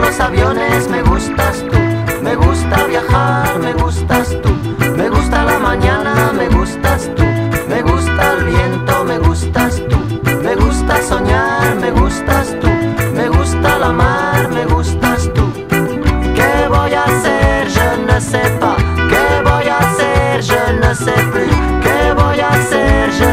los aviones, me gustas tú. Me gusta viajar, me gustas tú. Me gusta la mañana, me gustas tú. Me gusta el viento, me gustas tú. Me gusta soñar, me gustas tú.